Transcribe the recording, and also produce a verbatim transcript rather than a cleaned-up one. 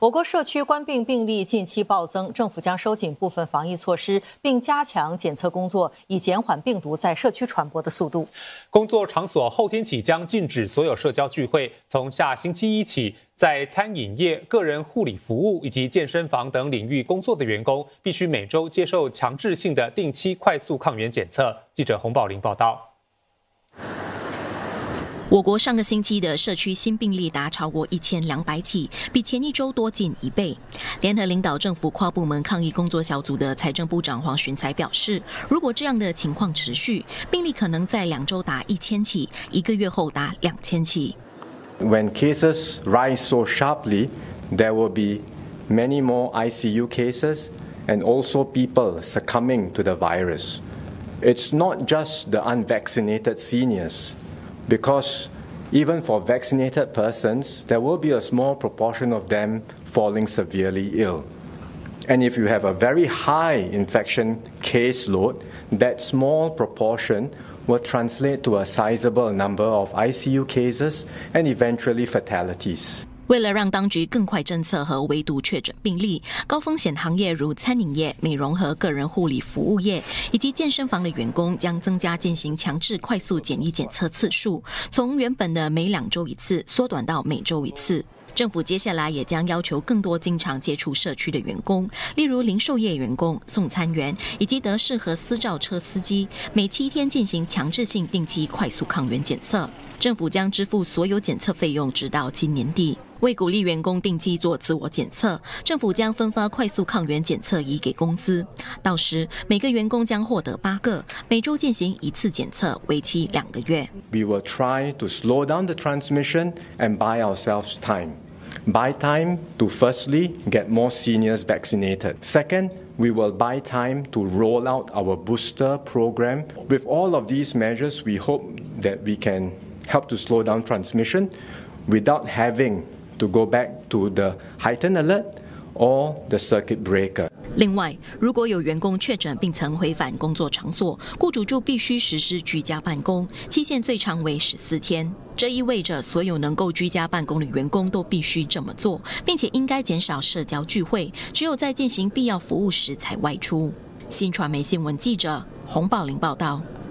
我国社区冠病病例近期暴增，政府将收紧部分防疫措施，并加强检测工作，以减缓病毒在社区传播的速度。 工作场所后天起将禁止所有社交聚会，从下星期一起，在餐饮业、个人护理服务以及健身房等领域工作的员工，必须每周接受强制性的定期快速抗原检测。记者洪宝林报道。 我国上个星期的社区新病例达超过一千两百起，比前一周多近一倍。联合领导政府跨部门抗疫工作小组的财政部长黄循才表示，如果这样的情况持续，病例可能在两周达一千起，一个月后达两千起。 When cases rise so sharply, there will be many more I C U cases and also people succumbing to the virus. It's not just the unvaccinated seniors. Because even for vaccinated persons, there will be a small proportion of them falling severely ill. And if you have a very high infection caseload, that small proportion will translate to a sizable number of I C U cases and eventually fatalities. 为了让当局更快侦测和围堵确诊病例，高风险行业如餐饮业、美容和个人护理服务业以及健身房的员工将增加进行强制快速检疫检测次数，从原本的每两周一次缩短到每周一次。政府接下来也将要求更多经常接触社区的员工，例如零售业员工、送餐员以及德士和私照车司机，每七天进行强制性定期快速抗原检测。政府将支付所有检测费用，直到今年底。为鼓励员工定期做自我检测，政府将分发快速抗原检测仪给公司，到时每个员工将获得八个，每周进行一次检测，为期两个月。 We will try to slow down the transmission and buy ourselves time. Buy time to firstly get more seniors vaccinated. Second, we will buy time to roll out our booster program. With all of these measures, we hope that we can help to slow down transmission without having to go back to the heightened alert or the circuit breaker. 另外，如果有员工确诊并曾回返工作场所，雇主就必须实施居家办公，期限最长为十四天。这意味着所有能够居家办公的员工都必须这么做，并且应该减少社交聚会，只有在进行必要服务时才外出。新传媒新闻记者洪宝林报道。